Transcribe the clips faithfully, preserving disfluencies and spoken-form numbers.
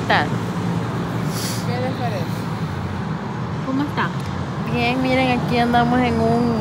tal? ¿Qué les parece? ¿Cómo está? Bien, miren, aquí andamos en un...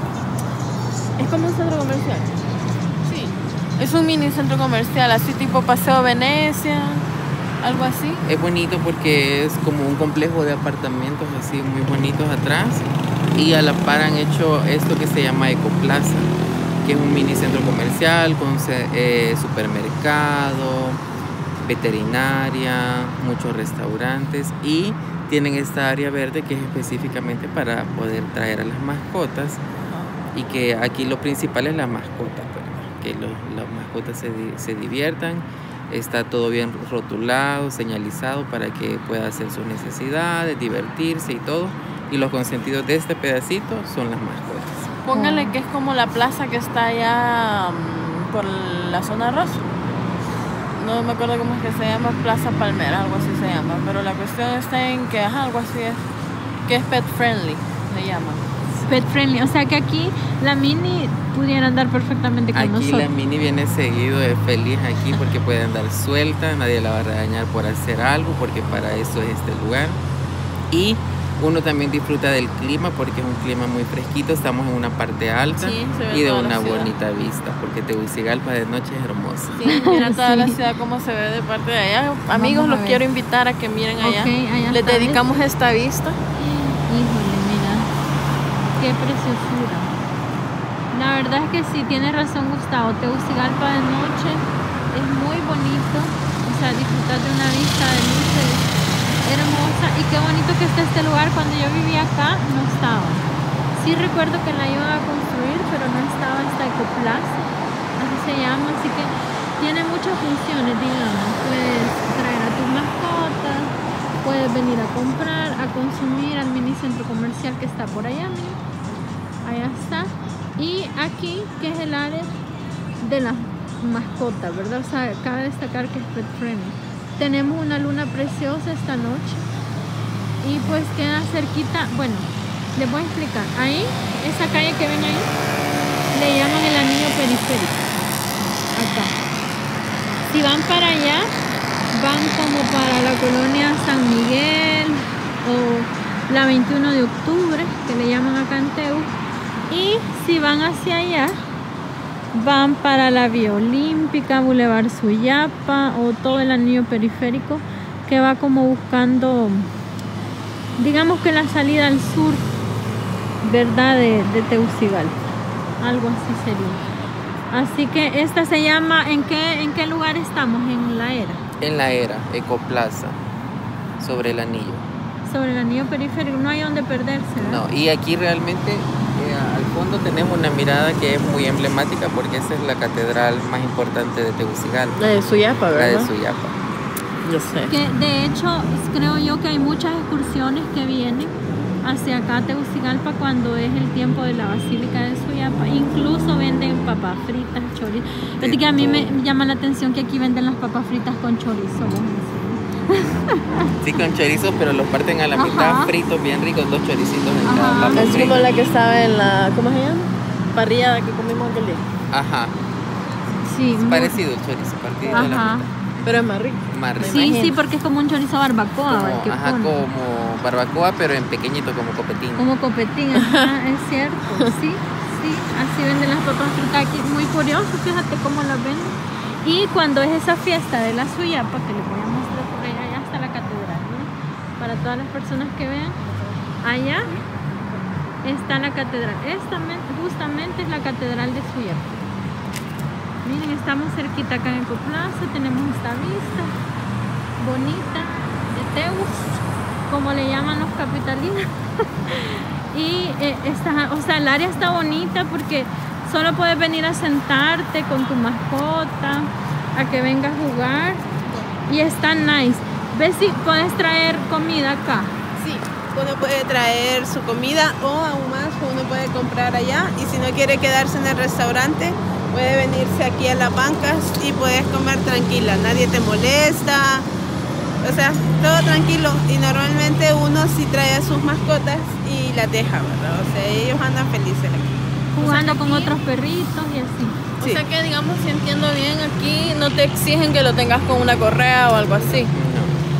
¿Es como un centro comercial? Sí. Es un mini centro comercial, así tipo Paseo Venecia, algo así. Es bonito porque es como un complejo de apartamentos así muy bonitos atrás y a la par han hecho esto que se llama Ecoplaza, que es un mini centro comercial con eh, supermercado, veterinaria, muchos restaurantes y tienen esta área verde que es específicamente para poder traer a las mascotas y que aquí lo principal es la mascota, ¿verdad? Que los, las mascotas se, se diviertan. Está todo bien rotulado, señalizado para que pueda hacer sus necesidades, divertirse y todo. Y los consentidos de este pedacito son las mascotas. Póngale que es como la plaza que está allá um, por la zona rosa. No me acuerdo cómo es que se llama, Plaza Palmera, algo así se llama. Pero la cuestión está en que, ajá, algo así es, que es pet friendly, le llaman. Pet friendly, o sea que aquí la Mini pudiera andar perfectamente con aquí nosotros. La Mini viene seguido, es feliz aquí porque puede andar suelta, nadie la va a regañar por hacer algo porque para eso es este lugar. Y uno también disfruta del clima porque es un clima muy fresquito, estamos en una parte alta Sí, se ve y de toda la una ciudad. bonita vista porque Tegucigalpa de noche es hermosa. Sí, mira toda la Sí. ciudad cómo se ve de parte de allá. Amigos, a los ver. quiero invitar a que miren allá. Ok, allá Les está, dedicamos esta vista. Híjole, mira, qué preciosura. La verdad es que sí, tiene razón Gustavo, Tegucigalpa de noche es muy bonito, o sea, disfrutar de una vista de luces hermosa y qué bonito que está este lugar. Cuando yo vivía acá no estaba. Sí recuerdo que la iban a construir, pero no estaba esta Ecoplaza, así se llama, así que tiene muchas funciones, digamos. Puedes traer a tus mascotas, puedes venir a comprar, a consumir al mini centro comercial que está por allá, miren. Allá está. Y aquí, que es el área de las mascotas, ¿verdad? O sea, cabe destacar que es pet friendly. Tenemos una luna preciosa esta noche. Y pues queda cerquita, bueno, les voy a explicar. Ahí, esa calle que ven ahí, le llaman el anillo periférico. Acá. Si van para allá, van como para la colonia San Miguel o la veintiuno de octubre, que le llaman acá en Teu. Y si van hacia allá, van para la Vía Olímpica, Boulevard Suyapa o todo el anillo periférico que va como buscando, digamos que la salida al sur, ¿verdad? De, de Tegucigalpa. Algo así sería. Así que esta se llama, ¿en qué, en qué lugar estamos? En la era. En la era, Ecoplaza, sobre el anillo. Sobre el anillo periférico, no hay donde perderse, ¿verdad? No, y aquí realmente eh, al fondo tenemos una mirada que es muy emblemática porque esa es la catedral más importante de Tegucigalpa, La de Suyapa, la ¿verdad? de Suyapa. Yo sé. Que de hecho creo yo que hay muchas excursiones que vienen hacia acá a Tegucigalpa cuando es el tiempo de la Basílica de Suyapa. Incluso venden papas fritas, chorizo. Fíjate que a mí me llama la atención que aquí venden las papas fritas con chorizo. Sí, con chorizo, pero los parten a la Ajá. mitad, fritos, bien ricos, dos choricitos en Ajá. cada papa Es como frita. la que estaba en la, ¿cómo se llama? Parrillada que comimos aquel día. Ajá, Sí, es muy- parecido el chorizo, partido de la Ajá. mitad. Pero es más rico. Más rico. Sí, imagino. sí, porque es como un chorizo barbacoa, Como, el que ajá, ponen. como barbacoa, pero en pequeñito, como copetín. Como copetín, ajá, es cierto, sí, sí, así venden las papas fritas aquí, muy curioso, fíjate cómo las venden. Y cuando es esa fiesta de la Suyapa, que les voy a mostrar por allá, allá está la catedral, ¿no? Para todas las personas que vean, allá está la catedral, esta men- justamente es la catedral de Suyapa. Miren, estamos cerquita acá en Ecoplaza, tenemos esta vista bonita de Teus, como le llaman los capitalinos. Y eh, está, o sea, el área está bonita porque solo puedes venir a sentarte con tu mascota, a que venga a jugar y está nice. ¿Ves si puedes traer comida acá? Sí, uno puede traer su comida o aún más uno puede comprar allá y si no quiere quedarse en el restaurante puede venirse aquí a las bancas y puedes comer tranquila, nadie te molesta, o sea, todo tranquilo y normalmente uno sí trae a sus mascotas y las deja, ¿verdad? O sea, ellos andan felices aquí. Jugando O sea, que con aquí- otros perritos y así. O Sí. sea que, digamos, si entiendo bien, aquí no te exigen que lo tengas con una correa o algo así. No.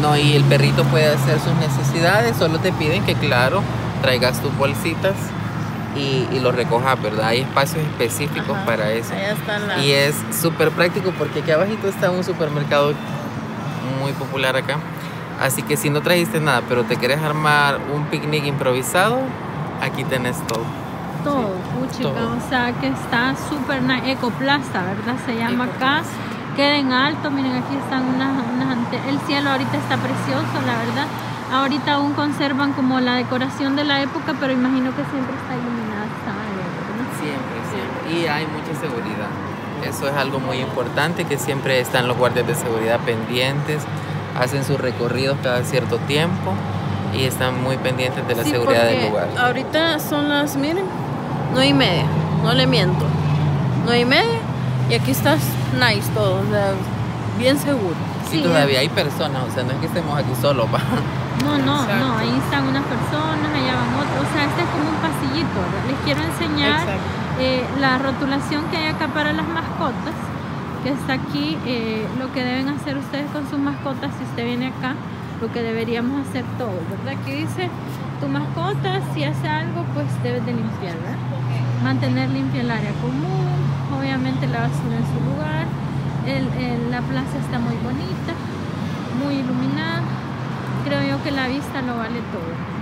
No, y el perrito puede hacer sus necesidades, solo te piden que, claro, traigas tus bolsitas y, y lo recojas, ¿verdad? Hay espacios específicos Ajá, para eso. allá están las... Y es súper práctico porque aquí abajito está un supermercado muy popular acá. Así que si no trajiste nada, pero te quieres armar un picnic improvisado, aquí tenés todo. Todo, puchica, todo. o sea que está súper nice. Ecoplaza, ¿verdad? Se llama acá. Queda en alto, miren, aquí están unas, unas antenas. El cielo ahorita está precioso, la verdad. Ahorita aún conservan como la decoración de la época, pero imagino que siempre está iluminada esta área, ¿verdad? Siempre, siempre. Y hay mucha seguridad. Eso es algo muy importante, que siempre están los guardias de seguridad pendientes, hacen sus recorridos cada cierto tiempo y están muy pendientes de la Sí, seguridad del porque lugar. Ahorita son las, miren, nueve y media, no le miento. Nueve y media y aquí estás nice todo, o sea, bien seguro. Sí, Sí, todavía hay personas, o sea, no es que estemos aquí solos, va. No, no, Exacto. no, ahí están unas personas, allá van otras, o sea, este es como un pasillito, ¿verdad? Les quiero enseñar eh, la rotulación que hay acá para las mascotas, que está aquí, eh, lo que deben hacer ustedes con sus mascotas, si usted viene acá, lo que deberíamos hacer todos, ¿verdad? Aquí dice, tu mascota, si hace algo, pues debes de limpiar, ¿verdad? Mantener limpia el área común, obviamente la basura en su lugar, el, el, la plaza está muy bonita, muy iluminada, creo yo que la vista lo vale todo.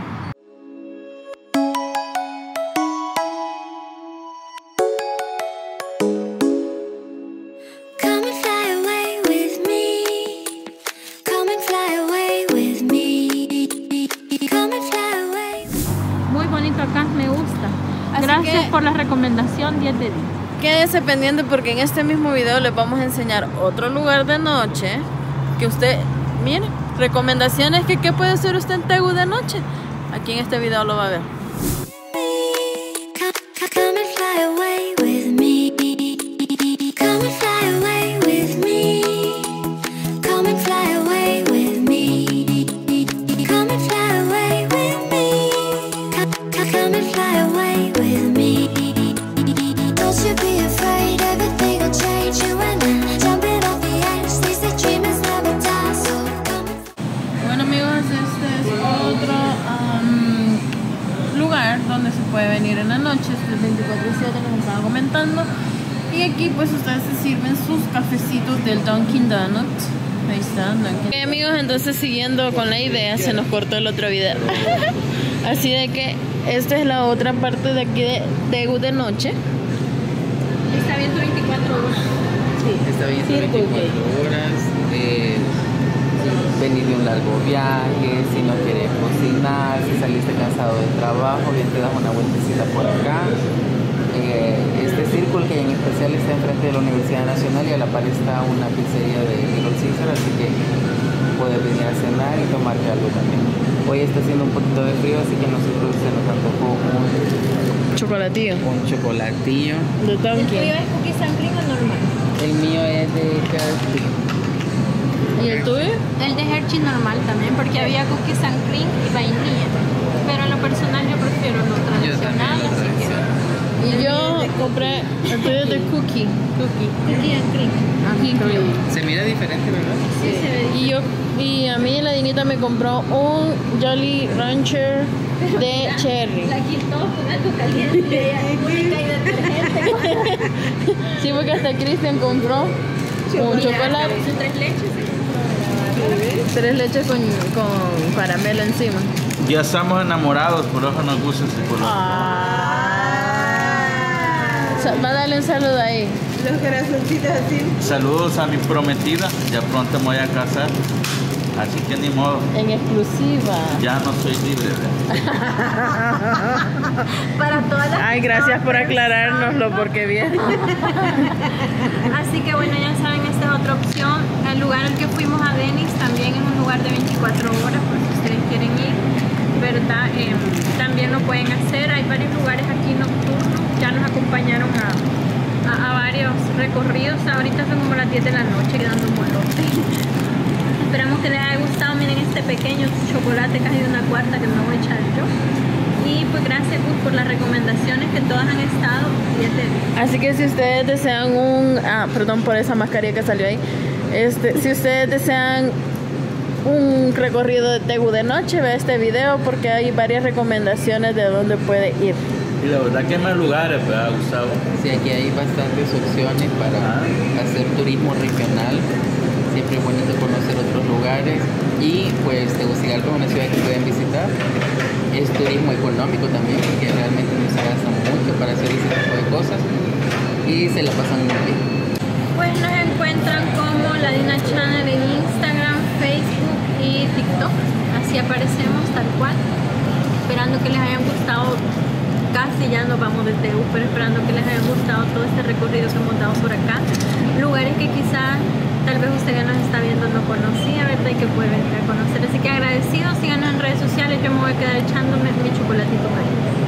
Acá me gusta. Así Gracias que- por la recomendación, diez de diez. Quédese pendiente porque en este mismo video les vamos a enseñar otro lugar de noche que usted, mire, recomendaciones que qué puede hacer usted en Tegu de noche. Aquí en este video lo va a ver. Bueno amigos, este es otro um, lugar donde se puede venir en la noche, este es veinticuatro siete, nos estaba comentando. Y aquí pues ustedes se sirven sus cafecitos del Dunkin' Donuts. Ahí está, Dunkin'. Ok amigos, entonces siguiendo con la idea, se nos cortó el otro video. Así de que esta es la otra parte de aquí de Tegu de noche. Está abierto veinticuatro horas. Sí, Está bien, sí, veinticuatro horas, eh, venir de un largo viaje, si no quieres cocinar, si saliste cansado del trabajo, bien te das una vueltecita por acá. Eh, este círculo que en especial está enfrente de la Universidad Nacional y a la par está una pizzería de Little Caesar, así que puedes venir a cenar y tomarte algo también. Hoy está haciendo un poquito de frío, así que nosotros se nos antojó un chocolatillo un chocolatillo. de ¿El tuyo Dunkin'. es cookies and cream o normal? El mío es de Hershey. ¿Y el tuyo? El de Hershey normal también, porque había cookies and cream y vainilla. Pero en lo personal yo prefiero lo tradicional, lo así que... Y yo compré el tuyo es de cookie. Cookie. Cookie and cream. Cookie. Se mira diferente, ¿verdad? Sí, se ve. Y yo y a mí la Dinita me compró un Jolly Rancher de cherry. La quitó con algo caliente. Única y detergente. Sí, porque hasta Cristian compró un chocolate, Son tres leches. tres leches con, con caramelo encima. Ya estamos enamorados, por eso nos gusta ese color. Ah. Sa- Va a darle un saludo ahí. Los corazoncitos así. Saludos a mi prometida, ya pronto me voy a casar, así que ni modo, En exclusiva. ya no soy libre. ¿verdad? Para todas las... Ay, gracias por aclarárnoslo porque bien. Así que bueno, ya saben, esta es otra opción. El lugar al que fuimos a Denis también es un lugar de veinticuatro horas, por si ustedes quieren ir, ¿verdad? Eh, también lo pueden hacer. Hay varios lugares aquí nocturnos. Ya nos acompañaron a, a, a varios recorridos. Ahorita son como las diez de la noche quedando un molote. Esperamos que les haya gustado. Miren este pequeño chocolate casi de una cuarta que me voy a echar yo. Y pues gracias Gus por las recomendaciones que todas han estado diez de diez. Así que si ustedes desean un... Ah, perdón por esa mascarilla que salió ahí. Este, si ustedes desean un recorrido de Tegu de noche, ve este video porque hay varias recomendaciones de dónde puede ir. Y la verdad que hay más lugares, ¿verdad, Gustavo? Sí, aquí hay bastantes opciones para Ah. hacer turismo regional. Siempre es bonito conocer otros lugares. Y pues Tegucigalpa es una ciudad que pueden visitar. Es turismo económico también, porque realmente no se gasta mucho para hacer ese tipo de cosas. Y se la pasan muy bien. Pues nos encuentran como Ladina Channel en Instagram, Facebook y TikTok. Así aparecemos tal cual. Esperando que les hayan gustado. Casi ya nos vamos de Tegu, pero esperando que les haya gustado todo este recorrido que hemos dado por acá. Lugares que quizás tal vez usted que nos está viendo no conocía, ¿verdad? Y que puede venir a conocer. Así que agradecidos, síganos en redes sociales. Yo me voy a quedar echándome mi chocolatito caliente.